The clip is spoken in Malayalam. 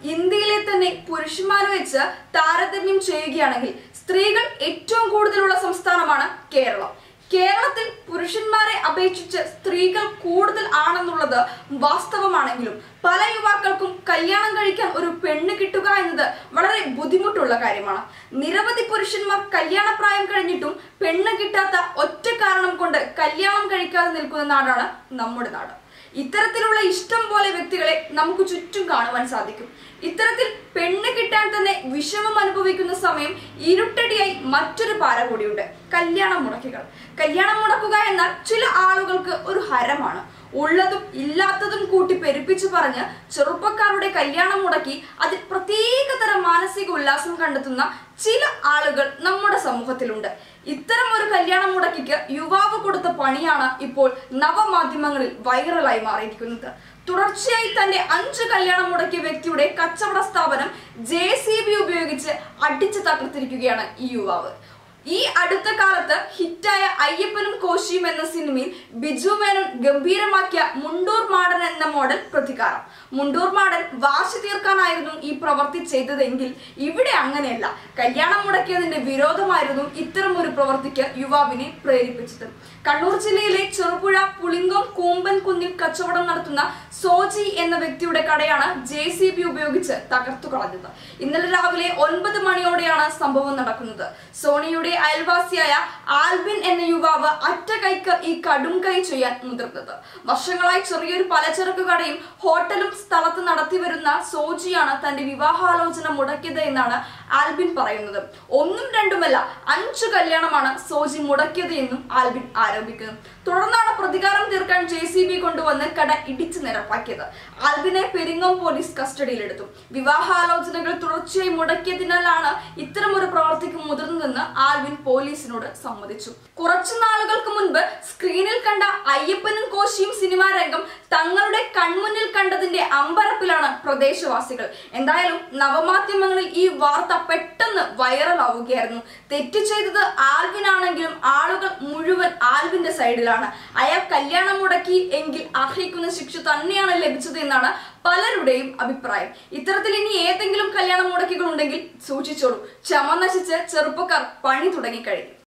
ഇന്ത്യയിലെ തന്നെ പുരുഷന്മാരെ വെച്ച് താരതമ്യം ചെയ്യുകയാണെങ്കിൽ സ്ത്രീകൾ ഏറ്റവും കൂടുതലുള്ള സംസ്ഥാനമാണ് കേരളം. കേരളത്തിൽ പുരുഷന്മാരെ അപേക്ഷിച്ച് സ്ത്രീകൾ കൂടുതൽ ആണെന്നുള്ളത് വാസ്തവമാണെങ്കിലും പല യുവാക്കൾക്കും കല്യാണം കഴിക്കാൻ ഒരു പെണ്ണ് കിട്ടുക എന്നത് വളരെ ബുദ്ധിമുട്ടുള്ള കാര്യമാണ്. നിരവധി പുരുഷന്മാർ കല്യാണപ്രായം കഴിഞ്ഞിട്ടും പെണ്ണ് കിട്ടാത്ത ഒറ്റ കാരണം കൊണ്ട് കല്യാണം കഴിക്കാതെ നിൽക്കുന്ന നാടാണ് നമ്മുടെ നാട്. ഇത്തരത്തിലുള്ള ഇഷ്ടം പോലെ വ്യക്തികളെ നമുക്ക് ചുറ്റും കാണുവാൻ സാധിക്കും. ഇത്തരത്തിൽ പെണ്ണ് കിട്ടാൻ തന്നെ വിഷമം അനുഭവിക്കുന്ന സമയം ഇരുട്ടടിയായി മറ്റൊരു പാര കൂടിയുണ്ട്: കല്യാണം മുടക്കികൾ. കല്യാണം മുടക്കുക എന്നാൽ ചില ആളുകൾക്ക് ഒരു ഹരമാണ്. ഉള്ളതും ഇല്ലാത്തതും കൂട്ടി പെരുപ്പിച്ചു പറഞ്ഞ് ചെറുപ്പക്കാരുടെ കല്യാണം മുടക്കി അതിൽ പ്രത്യേകതരം മാനസിക ഉല്ലാസം കണ്ടെത്തുന്ന ചില ആളുകൾ നമ്മുടെ സമൂഹത്തിലുണ്ട്. ഇത്തരം ഒരു കല്യാണം മുടക്കിക്ക് യുവാവ് കൊടുത്ത പണിയാണ് ഇപ്പോൾ നവമാധ്യമങ്ങളിൽ വൈറലായി മാറിയിരിക്കുന്നത്. തുടർച്ചയായി തന്റെ 5 കല്യാണം മുടക്കിയ വ്യക്തിയുടെ കച്ചവട സ്ഥാപനം JCB ഉപയോഗിച്ച് അടിച്ചു തകർത്തിരിക്കുകയാണ് ഈ യുവാവ്. ഈ അടുത്ത കാലത്ത് ഹിറ്റായ അയ്യപ്പനും കോശിയും എന്ന സിനിമയിൽ ബിജു മേനോൻ ഗംഭീരമാക്കിയ മുണ്ടൂർ മാടൻ എന്ന മോഡൽ പ്രതികാരം. മുണ്ടൂർ മാടൻ വാശി തീർക്കാനായിരുന്നു ഈ പ്രവൃത്തി ചെയ്തതെങ്കിൽ ഇവിടെ അങ്ങനെയല്ല. കല്യാണം മുടക്കിയതിന്റെ വിരോധമായിരുന്നു ഇത്തരം ഒരു പ്രവൃത്തിക്ക് യുവാവിനെ പ്രേരിപ്പിച്ചത്. കണ്ണൂർ ജില്ലയിലെ ചെറുപുഴ പുളിങ്കം കൂമ്പൻ കുന്നിൽ കച്ചവടം നടത്തുന്ന സോജി എന്ന വ്യക്തിയുടെ കടയാണ് JCB ഉപയോഗിച്ച് തകർത്തു കളഞ്ഞത്. ഇന്നലെ രാവിലെ 9 മണിയോടെയാണ് സംഭവം നടക്കുന്നത്. സോണിയുടെ അയൽവാസിയായ ആൽബിൻ എന്ന യുവാവ് അറ്റ കൈക്ക് ഈ കടും കൈ ചെയ്യാൻ മുതിർന്നത്. വർഷങ്ങളായി ചെറിയൊരു പലചരക്ക് കടയും ഹോട്ടലും സ്ഥലത്ത് നടത്തി വരുന്ന സോജിയാണ് തന്റെ വിവാഹാലോചന മുടക്കിയത് എന്നാണ് ആൽബിൻ പറയുന്നത്. 1ഉം 2ഉമല്ല 5 കല്യാണമാണ് സോജി മുടക്കിയത് എന്നും ആൽബിൻ ആരോപിക്കുന്നു. തുടർന്നാണ് പ്രതികാരം തീർക്കാൻ JCB കൊണ്ടുവന്ന് കട ഇടിച്ചു നിരപ്പാക്കിയത്. ആൽബിനെ പെരിങ്ങോം പോലീസ് കസ്റ്റഡിയിലെടുത്തു. വിവാഹാലോചനകൾ തുടർച്ചയായി മുടക്കിയതിനാലാണ് ഇത്തരമൊരു പ്രവർത്തിക്ക് മുതിർന്നതെന്ന് ആൽബിൻ പോലീസിനോട് സമ്മതിച്ചു. കുറച്ചു നാളുകൾക്ക് മുൻപ് സ്ക്രീനിൽ കണ്ട അയ്യപ്പനും കോശിയും സിനിമാ രംഗം തങ്ങളുടെ കൺമുന്നിൽ കണ്ടതിന്റെ അമ്പരപ്പിലാണ് പ്രദേശവാസികൾ. എന്തായാലും നവമാധ്യമങ്ങളിൽ ഈ വാർത്ത പെട്ടെന്ന് വൈറലാവുകയായിരുന്നു. തെറ്റ് ചെയ്തത് ആൽബിൻ ആണെങ്കിലും ആളുകൾ മുഴുവൻ ആൽബിന്റെ സൈഡിലാണ്. അയാൾ കല്യാണം മുടക്കി എങ്കിൽ അർഹിക്കുന്ന ശിക്ഷ തന്നെയാണ് ലഭിച്ചത് എന്നാണ് പലരുടെയും അഭിപ്രായം. ഇത്തരത്തിൽ ഇനി ഏതെങ്കിലും കല്യാണം മുടക്കികൾ ഉണ്ടെങ്കിൽ സൂക്ഷിച്ചോളൂ. ക്ഷമ നശിച്ച് ചെറുപ്പക്കാർ പണി തുടങ്ങിക്കഴിഞ്ഞു.